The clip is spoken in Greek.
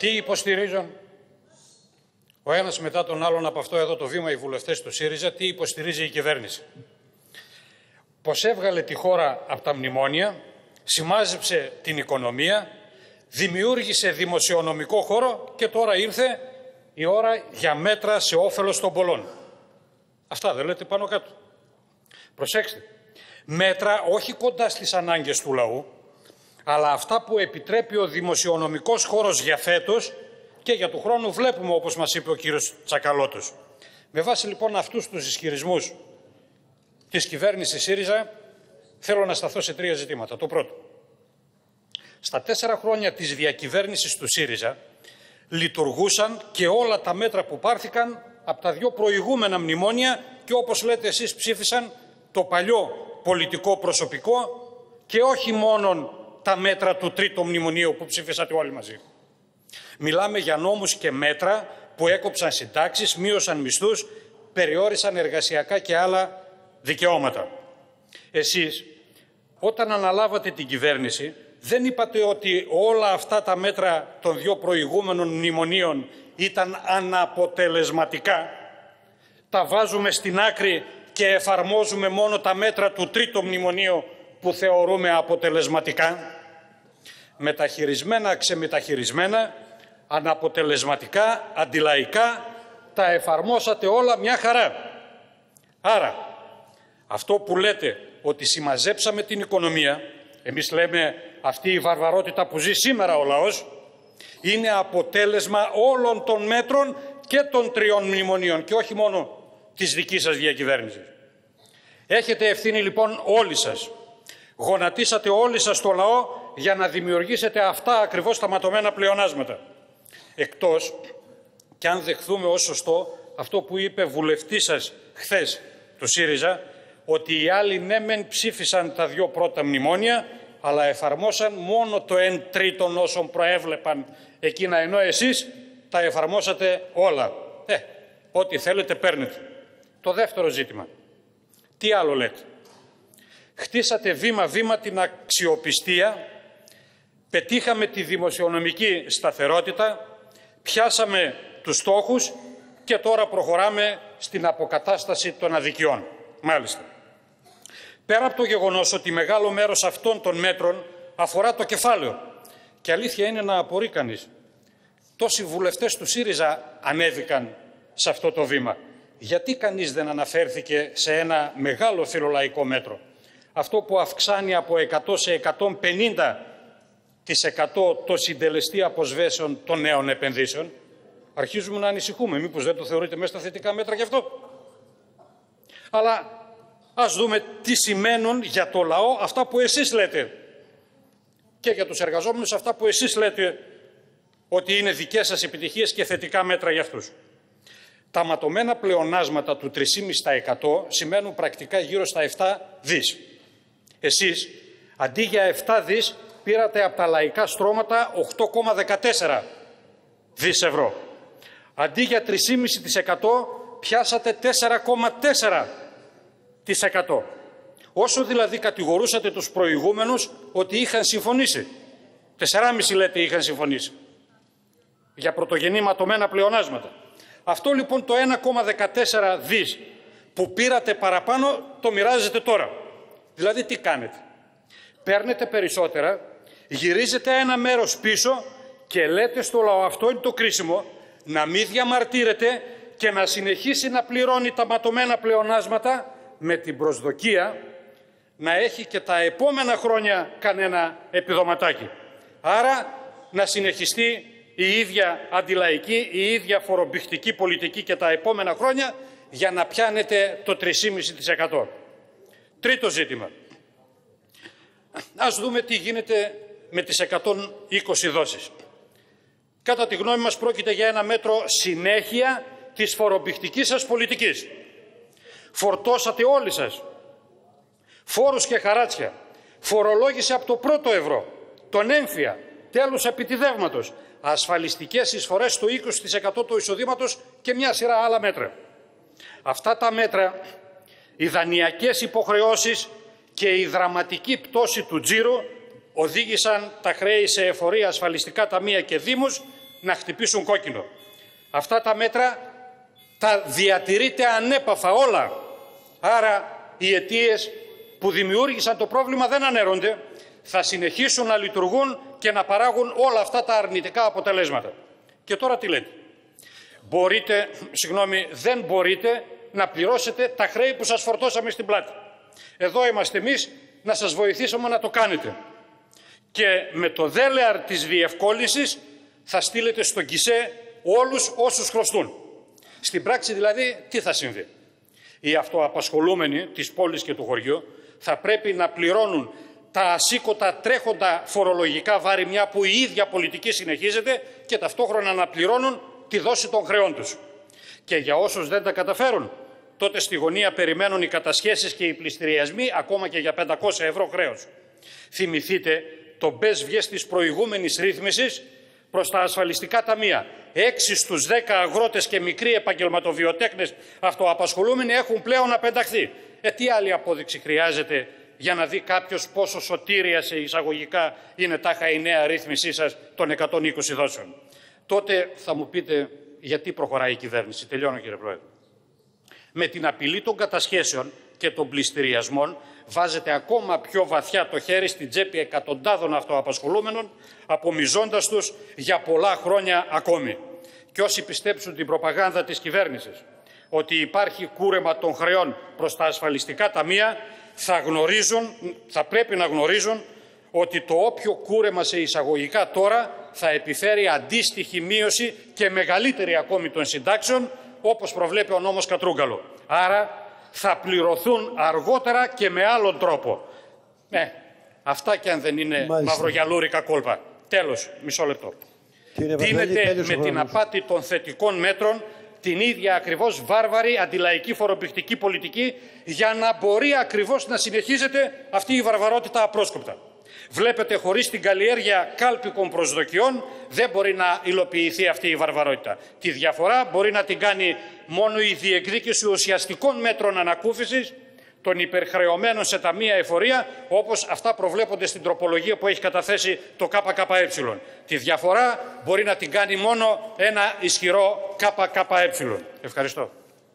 Τι υποστηρίζουν ο ένας μετά τον άλλον από αυτό εδώ το βήμα οι βουλευτές του ΣΥΡΙΖΑ, τι υποστηρίζει η κυβέρνηση? Πως έβγαλε τη χώρα από τα μνημόνια, σημάζεψε την οικονομία, δημιούργησε δημοσιονομικό χώρο και τώρα ήρθε η ώρα για μέτρα σε όφελος των πολλών. Αυτά δεν λέτε πάνω κάτω? Προσέξτε, μέτρα όχι κοντά στις ανάγκες του λαού, αλλά αυτά που επιτρέπει ο δημοσιονομικός χώρος για φέτος και για του χρόνου βλέπουμε, όπως μας είπε ο κύριος Τσακαλώτος. Με βάση λοιπόν αυτούς τους ισχυρισμούς της κυβέρνησης ΣΥΡΙΖΑ θέλω να σταθώ σε 3 ζητήματα. Το πρώτο, στα 4 χρόνια της διακυβέρνησης του ΣΥΡΙΖΑ λειτουργούσαν και όλα τα μέτρα που πάρθηκαν από τα 2 προηγούμενα μνημόνια και όπως λέτε εσείς ψήφισαν το παλιό πολιτικό προσωπικό και όχι μόνον τα μέτρα του 3ου μνημονίου που ψήφισατε όλοι μαζί. Μιλάμε για νόμους και μέτρα που έκοψαν συντάξεις, μείωσαν μισθούς, περιόρισαν εργασιακά και άλλα δικαιώματα. Εσείς, όταν αναλάβατε την κυβέρνηση, δεν είπατε ότι όλα αυτά τα μέτρα των 2 προηγούμενων μνημονίων ήταν αναποτελεσματικά. Τα βάζουμε στην άκρη και εφαρμόζουμε μόνο τα μέτρα του 3ου μνημονίου που θεωρούμε αποτελεσματικά. Μεταχειρισμένα, ξεμεταχειρισμένα, αναποτελεσματικά, αντιλαϊκά, τα εφαρμόσατε όλα μια χαρά. Άρα, αυτό που λέτε ότι συμμαζέψαμε την οικονομία, εμείς λέμε αυτή η βαρβαρότητα που ζει σήμερα ο λαός, είναι αποτέλεσμα όλων των μέτρων και των 3 μνημονίων και όχι μόνο της δικής σας διακυβέρνησης. Έχετε ευθύνη λοιπόν όλοι σας. Γονατίσατε όλοι σας το λαό για να δημιουργήσετε αυτά ακριβώς τα ματωμένα πλεονάσματα. Εκτός και αν δεχθούμε ως σωστό αυτό που είπε βουλευτής σας χθες του ΣΥΡΙΖΑ, ότι οι άλλοι ναι μεν ψήφισαν τα 2 πρώτα μνημόνια, αλλά εφαρμόσαν μόνο το 1/3 όσων προέβλεπαν εκείνα, ενώ εσείς τα εφαρμόσατε όλα. Ό,τι θέλετε παίρνετε. Το δεύτερο ζήτημα. Τι άλλο λέτε? Χτίσατε βήμα-βήμα την αξιοπιστία, πετύχαμε τη δημοσιονομική σταθερότητα, πιάσαμε τους στόχους και τώρα προχωράμε στην αποκατάσταση των αδικιών. Μάλιστα. Πέρα από το γεγονός ότι μεγάλο μέρος αυτών των μέτρων αφορά το κεφάλαιο, και αλήθεια είναι να απορεί κανείς, τόσοι βουλευτές του ΣΥΡΙΖΑ ανέβηκαν σε αυτό το βήμα. Γιατί κανείς δεν αναφέρθηκε σε ένα μεγάλο φιλολαϊκό μέτρο, αυτό που αυξάνει από 100 σε 150% το συντελεστή αποσβέσεων των νέων επενδύσεων? Αρχίζουμε να ανησυχούμε. Μήπως δεν το θεωρείτε μέσα στα θετικά μέτρα γι' αυτό? Αλλά ας δούμε τι σημαίνουν για το λαό αυτά που εσείς λέτε και για τους εργαζόμενους αυτά που εσείς λέτε ότι είναι δικές σας επιτυχίες και θετικά μέτρα για αυτούς. Τα ματωμένα πλεονάσματα του 3,5% σημαίνουν πρακτικά γύρω στα 7 δις. Εσείς, αντί για 7 δις, πήρατε από τα λαϊκά στρώματα 8,14 δις ευρώ. Αντί για 3,5% πιάσατε 4,4%. Όσο δηλαδή κατηγορούσατε τους προηγούμενους ότι είχαν συμφωνήσει. 4,5 λέτε είχαν συμφωνήσει. Για πρωτογενή ματωμένα πλεονάσματα. Αυτό λοιπόν το 1,14 δις που πήρατε παραπάνω το μοιράζετε τώρα. Δηλαδή τι κάνετε? Παίρνετε περισσότερα, γυρίζετε ένα μέρος πίσω και λέτε στο λαό, αυτό είναι το κρίσιμο, να μην διαμαρτύρεται και να συνεχίσει να πληρώνει τα ματωμένα πλεονάσματα με την προσδοκία να έχει και τα επόμενα χρόνια κανένα επιδοματάκι. Άρα να συνεχιστεί η ίδια αντιλαϊκή, η ίδια φορομπηχτική πολιτική και τα επόμενα χρόνια για να πιάνετε το 3,5%. Τρίτο ζήτημα. Ας δούμε τι γίνεται με τις 120 δόσεις. Κατά τη γνώμη μας πρόκειται για ένα μέτρο συνέχεια της φορομπηχτικής σας πολιτικής. Φορτώσατε όλοι σας φόρους και χαράτσια, φορολόγηση από το πρώτο ευρώ, τον έμφυα, τέλος επιτιδεύματος, ασφαλιστικές εισφορές στο 20% του εισοδήματος και μια σειρά άλλα μέτρα. Αυτά τα μέτρα, οι δανειακές υποχρεώσεις και η δραματική πτώση του τζίρου οδήγησαν τα χρέη σε εφορία, ασφαλιστικά ταμεία και δήμους να χτυπήσουν κόκκινο. Αυτά τα μέτρα τα διατηρείται ανέπαφα όλα. Άρα οι αιτίες που δημιούργησαν το πρόβλημα δεν ανέρονται, θα συνεχίσουν να λειτουργούν και να παράγουν όλα αυτά τα αρνητικά αποτελέσματα. Και τώρα τι λέτε? Δεν μπορείτε να πληρώσετε τα χρέη που σας φορτώσαμε στην πλάτη. Εδώ είμαστε εμείς να σας βοηθήσουμε να το κάνετε. Και με το δέλεαρ της διευκόλυνσης θα στείλετε στον ΚΙΣΕ όλους όσους χρωστούν. Στην πράξη δηλαδή τι θα συμβεί? Οι αυτοαπασχολούμενοι της πόλης και του χωριού θα πρέπει να πληρώνουν τα ασήκωτα τρέχοντα φορολογικά βάρη, μια που η ίδια πολιτική συνεχίζεται, και ταυτόχρονα να πληρώνουν τη δόση των χρεών τους. Και για όσους δεν τα καταφέρουν, τότε στη γωνία περιμένουν οι κατασχέσεις και οι πληστηριασμοί, ακόμα και για 500 ευρώ χρέος. Θυμηθείτε το μπες βιές της προηγούμενης ρύθμισης προς τα ασφαλιστικά ταμεία. 6 στους 10 αγρότες και μικροί επαγγελματοβιοτέχνες αυτοαπασχολούμενοι έχουν πλέον απενταχθεί. Τι άλλη απόδειξη χρειάζεται για να δει κάποιος πόσο σωτήρια σε εισαγωγικά είναι τάχα η νέα ρύθμισή σας των 120 δόσεων? Τότε θα μου πείτε γιατί προχωράει η κυβέρνηση. Τελειώνω, κύριε Πρόεδρε. Με την απειλή των κατασχέσεων και των πληστηριασμών βάζετε ακόμα πιο βαθιά το χέρι στην τσέπη εκατοντάδων αυτοαπασχολούμενων, απομυζώντας τους για πολλά χρόνια ακόμη. Και όσοι πιστέψουν την προπαγάνδα της κυβέρνησης ότι υπάρχει κούρεμα των χρεών προς τα ασφαλιστικά ταμεία, θα πρέπει να γνωρίζουν ότι το όποιο κούρεμα σε εισαγωγικά τώρα θα επιφέρει αντίστοιχη μείωση και μεγαλύτερη ακόμη των συντάξεων, όπως προβλέπει ο νόμος Κατρούγκαλο. Άρα θα πληρωθούν αργότερα και με άλλον τρόπο. Αυτά κι αν δεν είναι μαυρογιαλούρικα κόλπα. Τέλος, μισό λεπτό. Δίνεται με την απάτη των θετικών μέτρων την ίδια ακριβώς βάρβαρη αντιλαϊκή φοροπηχτική πολιτική για να μπορεί ακριβώς να συνεχίζεται αυτή η βαρβαρότητα απρόσκοπτα. Βλέπετε, χωρίς την καλλιέργεια κάλπικων προσδοκιών δεν μπορεί να υλοποιηθεί αυτή η βαρβαρότητα. Τη διαφορά μπορεί να την κάνει μόνο η διεκδίκηση ουσιαστικών μέτρων ανακούφισης των υπερχρεωμένων σε ταμεία εφορία, όπως αυτά προβλέπονται στην τροπολογία που έχει καταθέσει το ΚΚΕ. Τη διαφορά μπορεί να την κάνει μόνο ένα ισχυρό ΚΚΕ. Ευχαριστώ.